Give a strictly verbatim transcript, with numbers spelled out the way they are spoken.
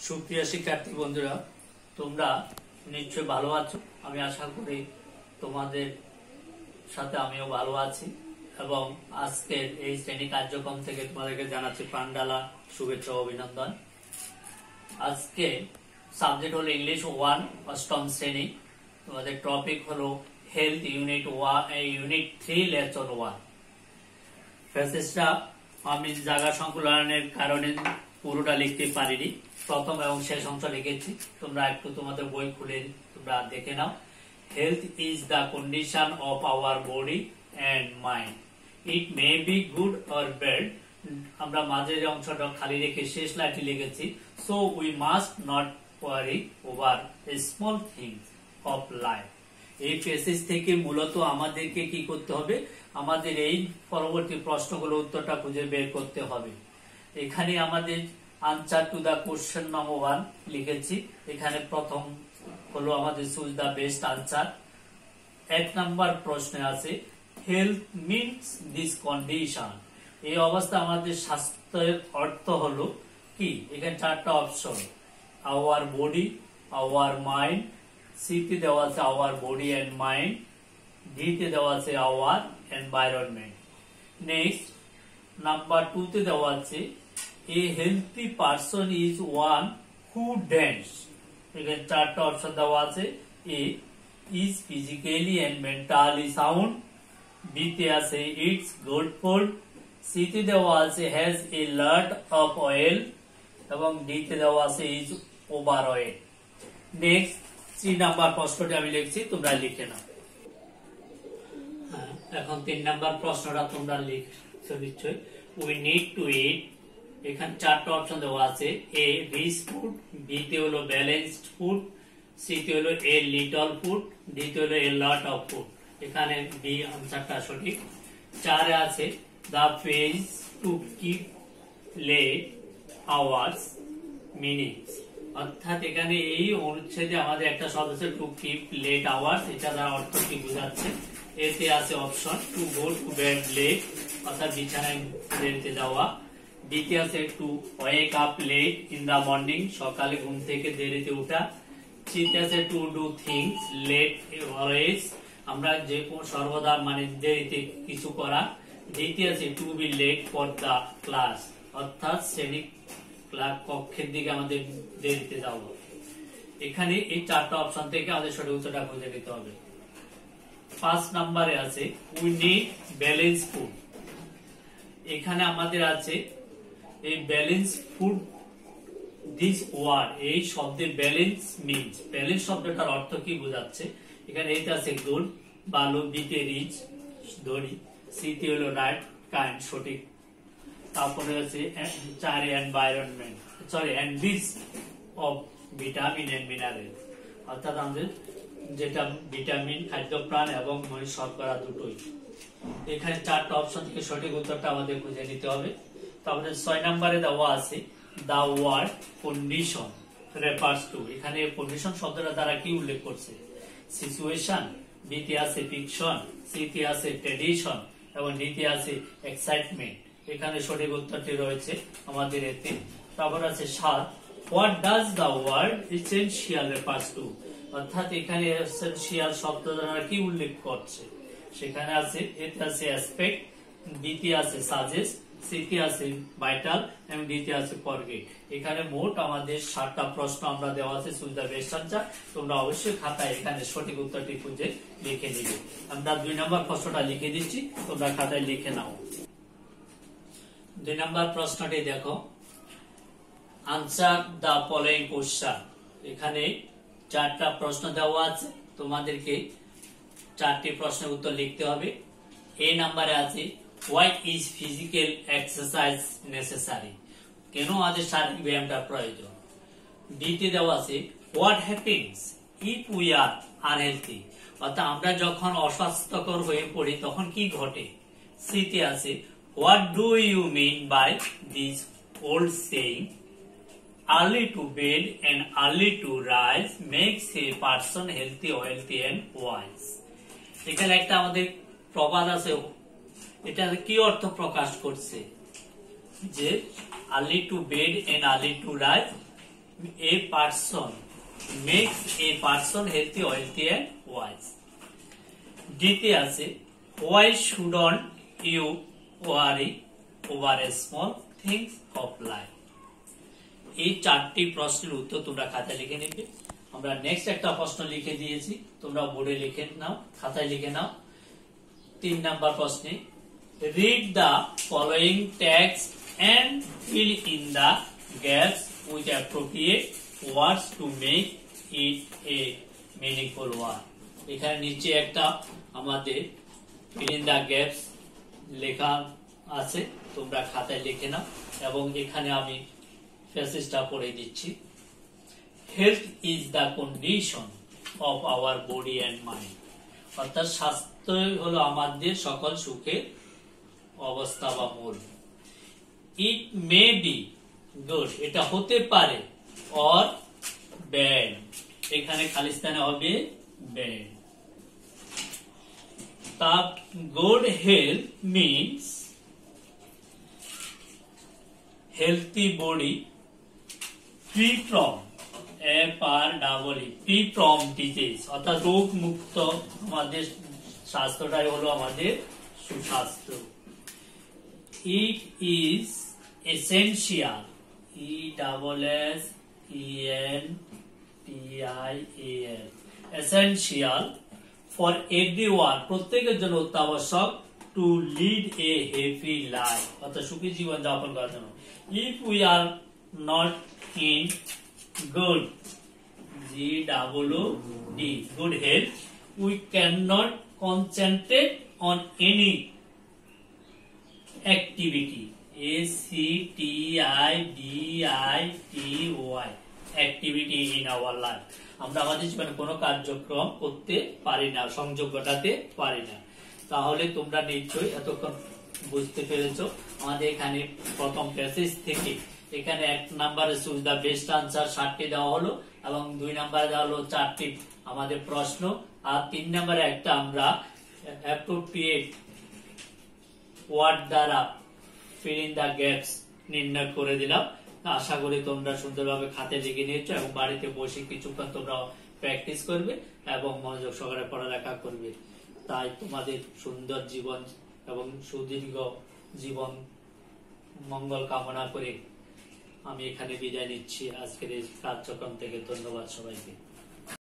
সুপ্রিয় শিক্ষার্থী বন্ধুরা, তোমরা নিশ্চয়ই ভালো আছো। আমি আশা করি তোমাদের সাথে আমিও ভালো আছি এবং আজকের এই শ্রেণী কার্যক্রম থেকে তোমাদেরকে জানাচ্ছি প্রাণঢালা শুভেচ্ছা ও অভিনন্দন। আজকে সাবজেক্ট হলো ইংলিশ ওয়ান, অষ্টম শ্রেণী। তোমাদের টপিক হলো health unit one, unit three, lesson one. প্যাসেজটা আমি জায়গা সংকুলনের কারণে পুরোটা লিখতে পারিনি, প্রথম এবং শেষ অংশ লিখেছি। তোমরা একটু তোমাদের বই খুলে তোমরা দেখে নাও। Health is the condition of our body and mind, it may be good or bad. আমরা মাঝের অংশটা খালি রেখে শেষ লাইনটি লিখেছি, so we must not worry over small things of life. এই প্যাসেজ থেকে মূলত আমাদেরকে কি করতে হবে, আমাদের এই পরবর্তী প্রশ্নগুলো উত্তরটা খুঁজে বের করতে হবে। এখানে আমাদের answer to the question number one লিখেছি। এখানে প্রথম হলো আমাদের চুজ দা বেস্ট আনসার। এক নাম্বার প্রশ্নে আছে হেলথ মিনস দিস কন্ডিশন। এই অবস্থা আমাদের স্বাস্থ্যের অর্থ হলো কি? এখানে চারটা option, our body, our mind, সিতে দেওয়া আছে আওয়ার বডি অ্যান্ড মাইন্ড, ডিতে দেওয়া আছে our environment. Next number two তে দেওয়া আছে a healthy person is one who dance. এখানে চারটা অপশন দেওয়া আছে, A is physically and mentally sound, B তে আছে ইটস গুড ফুড, সি তে দেওয়া আছে has a lot of oil এবং ডি তে দেওয়া আছে is over oil. Next three number প্রশ্নটি আমি লিখছি, তোমরা লিখে নাও। এখন তিন নাম্বার প্রশ্নটা তোমরা লিখছো নিশ্চয়। We need to eat. এখানে চারটা অপশন দেওয়া আছে, এ রিচ ফুড, বি তে হলো ব্যালেন্সড ফুড, সি তে হলো এ লিটল ফুড, ডি তে হলো এ লট অফ ফুড। এখানে বি আনসারটা সঠিক। চারে আছে the phrase to keep late hours meanings. অর্থাৎ এখানে এই অনুচ্ছেদে আমাদের একটা শব্দ আছে টু কিপ লেট আওয়ার্স। এটা দ্বারা অর্থ কি বোঝাচ্ছে? এতে আছে option to go to bed late, অর্থাৎ বিছানায় দেরিতে যাওয়া। দ্বিতীয় আছে to wake up late in the morning, সকালে ঘুম থেকে দেরিতে উঠা। তৃতীয় আছে to do things late always, আমরা যে সর্বদা মানে দেরিতে কিছু করা। দ্বিতীয় আছে to be late for the class, অর্থাৎ শ্রেণী ক্লাস কক্ষের দিকে আমাদের দেরিতে যাওয়া। এখানে এই চারটা অপশন থেকে আমাদের সঠিক উত্তরটা খুঁজে নিতে হবে। পাঁচ নাম্বারে আছে উই নিড ব্যালেন্স ফুড। এখানে আমাদের আছে এই ব্যালেন্স ফুড, দিস ওয়ার্ড, এই শব্দে ব্যালেন্স মিনস, ব্যালেন্স শব্দটার অর্থ কি বোঝাচ্ছে? এখানে এটা আছে গুড, ভালো, বিতে রিচ, ধরি, সিতে হলো রাইট, কাইন্ড, সঠিক। তারপরে আছে চারে environment, sorry enrich of vitamin and mineral, অর্থাৎ আমাদের যেটা ভিটামিন, খাদ্য প্রাণ এবং শর্করা দুটোই। এখানে চারটা অপশন থেকে সঠিক উত্তরটা আমাদের খুঁজে নিতে হবে। তারপরে ছয় নম্বরে দেওয়া আছে the word condition refers to. এখানে কন্ডিশন শব্দটা দ্বারা কি উল্লেখ করছে? সিচুয়েশন, বিতে আছে ফিকশন, সিতে আছে ট্রেডিশন এবং ডিতে আছে এক্সাইটমেন্ট। এখানে সঠিক উত্তরটি রয়েছে আমাদের এতে। তারপর আছে সাত, what does the word essential refers to, অর্থাৎ এখানে এসেনশিয়াল শব্দ দ্বারা কি উল্লেখ করছে? সেখানে আছে এতে আছে অ্যাসপেক্ট, বিতে আছে সাজেস্ট, সিতে আছে ভাইটাল এবং ডিতে আছে ফরগেট। এখানে মোট আমাদের সাতটা প্রশ্ন আমরা দেওয়া আছে চুজ দা বেস্ট আনসার। তোমরা অবশ্যই খাতায় এখানে সঠিক উত্তরটি খুঁজে লিখে নিবে। আমরা দুই নম্বর প্রশ্নটা লিখে দিচ্ছি, তোমরা খাতায় লিখে নাও। দুই নম্বর প্রশ্নটি দেখো, আনসার দা ফলোইং কোশ্চেন। এখানে চারটা প্রশ্ন দেওয়া আছে, তোমাদেরকে চারটি প্রশ্নের উত্তর লিখতে হবে। এ নাম্বারে আছে why is physical exercise necessary, কেন আমাদের শারীরিক ব্যায়ামটা প্রয়োজন। ডিতে দেওয়া আছে what happens if we are unhealthy, অর্থাৎ আমরা যখন অস্বাস্থ্যকর হয়ে পড়ি তখন কি ঘটে। সিতে আছে what do you mean by this old saying early to bed and early to rise makes a person healthy, wealthy and wise। এখানে একটা আমাদের প্রবাদ আছে, এটা কি অর্থ প্রকাশ করছে? যে early to bed and early to rise a person makes a person healthy wealthy and wise. ডিতে আছে why shouldn't you worry over a small things of life. এই চারটি প্রশ্নের উত্তর তোমরা খাতায় লিখে নিবে। আমরা নেক্সট একটা প্রশ্ন লিখে দিয়েছি, তোমরা বোর্ডে লিখে নাও, খাতায় লিখে নাও। তিন নাম্বার প্রশ্নে read the following text and fill in the gaps with appropriate words to make it a meaningful word. এখানে নিচে একটা আমাদের ফিল ইন দ্য গ্যাপস লেখা আছে, তোমরা খাতায় লিখে নাও এবং এখানে আমি প্যাসেজটা পড়ে দিচ্ছি। Health is the condition of our body and mind. অর্থাৎ স্বাস্থ্য হলো আমাদের সকল সুখের অবস্থা বা মূল। ইট মে বি গুড, এটা হতে পারে, অর ব্যাড, এখানে খালিস্তানে হবে ব্যাড। তা good health means healthy body free from F R double E free from disease, অর্থাৎ রোগ মুক্ত আমাদের স্বাস্থ্যটাই হলো আমাদের সুস্বাস্থ্য। It is essential, E double S E N T I A L, essential for everyone, প্রত্যেকের জন্য অত্যাবশ্যক, to lead a happy life, অর্থাৎ সুখী জীবন যাপন করার জন্য। If we are not in good G O O D good health, we cannot concentrate on any activity, A C T I B I T O I, activity in our life, আমরা আমাদের জীবনে কোনো কার্যক্রম করতে পারি না, সংযোগ ঘটাতে পারি না। তাহলে তোমরা নিশ্চয়ই এতক্ষণ বুঝতে পেরেছো। আমাদের এখানে প্রথম প্যাসেজ থেকে এখানে এক নাম্বারে চুজ দা বেস্ট আনসার ষাটটি দেওয়া হলো এবং দুই নাম্বারে দেওয়া হলো চারটি আমাদের প্রশ্ন, আর তিন নাম্বারে একটা আমরা অ্যাপ্রোপ্রিয়েট ওয়ার্ড দ্বারা ফিল ইন দা গ্যাপস নির্ণয় করে দিলাম। আশা করি তোমরা সুন্দরভাবে খাতে লিখে নিয়েছো এবং বাড়িতে বসে কিছুক্ষণ তোমরা প্র্যাকটিস করবে এবং মনোযোগ সহকারে পড়ালেখা করবে। তাই তোমাদের সুন্দর জীবন এবং সুদীর্ঘ জীবন মঙ্গল কামনা করে আমি এখানে বিদায় নিচ্ছি আজকের এই কার্যক্রম থেকে। ধন্যবাদ সবাইকে।